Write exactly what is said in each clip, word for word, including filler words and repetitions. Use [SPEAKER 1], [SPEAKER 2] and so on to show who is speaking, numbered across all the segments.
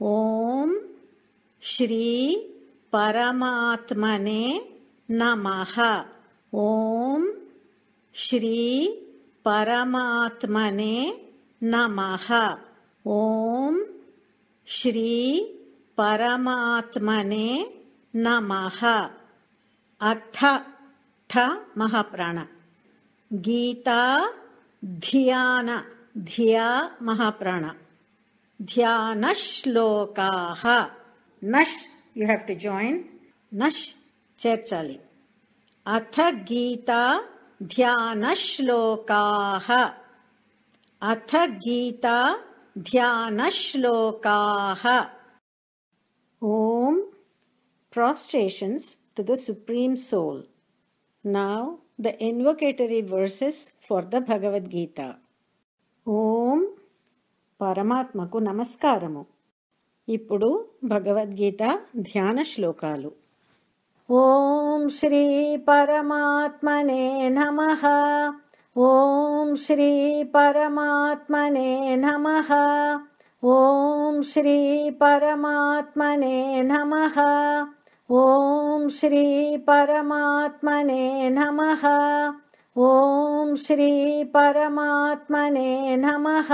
[SPEAKER 1] ओम श्री परमात्मने नमः। ओम श्री परमात्मने नमः। ओम श्री परमात्मने नमः। अथ ठ महाप्राण। गीता ध्यान ध्या महाप्राण। ध्यान श्लोकाः। नश you have to join. नश चेर्चाली। अथ गीता ध्यान श्लोकाः। अथ गीता ध्यान श्लोकाः। Om. Prostrations to the Supreme Soul. Now the invocatory verses for the Bhagavad Gita. Om పరమాత్మకు నమస్కారము. ఇప్పుడు భగవద్గీత ధ్యాన శ్లోకాలు. ఓం శ్రీ పరమాత్మనే నమః. ఓం శ్రీ పరమాత్మనే నమః. ఓం శ్రీ పరమాత్మనే నమః. ఓం శ్రీ పరమాత్మనే నమః. ఓం శ్రీ పరమాత్మనే నమః.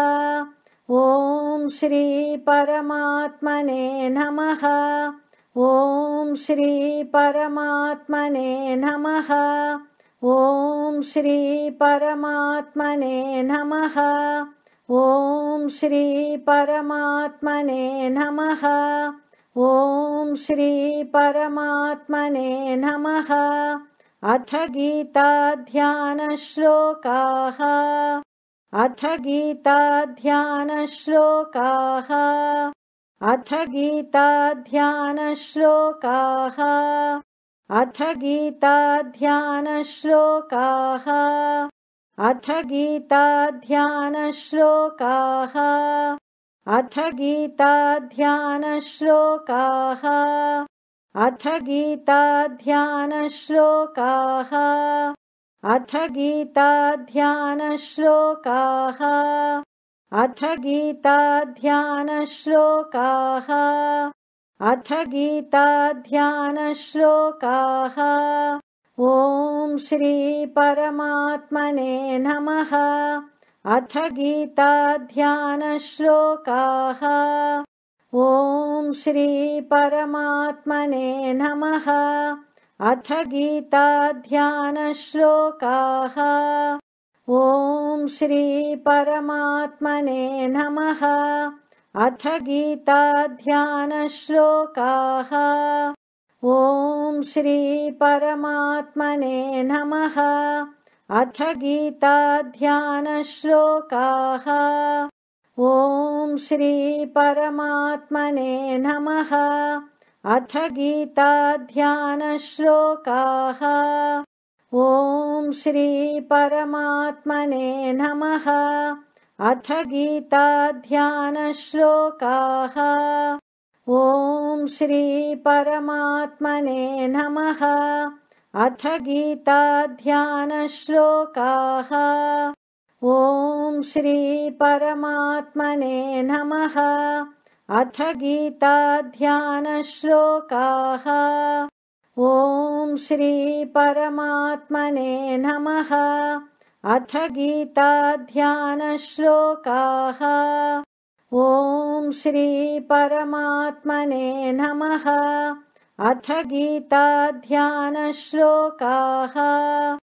[SPEAKER 1] ఓం శ్రీ పరమాత్మనే నమః. ఓం శ్రీ పరమాత్మనే నమః. ఓం శ్రీ పరమాత్మనే నమః. ఓం శ్రీ పరమాత్మనే నమః. ఓం శ్రీ పరమాత్మనే నమః. అథ గీతా ధ్యాన శ్లోకాః. अथ गीता ध्यान श्लोकाः. अथ गीता ध्यान श्लोकाः. अथ गीता ध्यान श्लोकाः. अथ गीता ध्यान श्लोकाः. अथ गीता ध्यान श्लोकाः. अथ गीता ध्यान श्लोकाः. अथ गीता ध्यान श्लोकाः. अथ गीता ध्यान श्लोकाः. अथ गीता ध्यान श्लोकाः. ओम श्री परमात्मने नमः. अथ गीता ध्यान श्लोकाः. ओम श्री परमात्मने नमः. अथ गीता ध्यान श्लोकाः. ओम श्री परमात्मने नमः. अथ गीता ध्यान श्लोकाः. ओम श्री परमात्मने नमः. अथ गीता ध्यान श्लोकाः. ओम श्री परमात्मने नमः. अथ गीता ध्यान श्लोकाः. ओम श्री परमात्मने नमः. अथ गीता ध्यान श्लोकाः. ओम श्री परमात्मने नमः. अथ गीता ध्यान श्लोकाः. ओम श्री परमात्मने नमः. अथ गीता ध्यान श्लोकाः. ओम श्री परमात्मने नमः. अथ गीता ध्यान श्लोकाः. ओम श्री परमात्मने नमः. अथ गीता ध्यान श्लोकाः.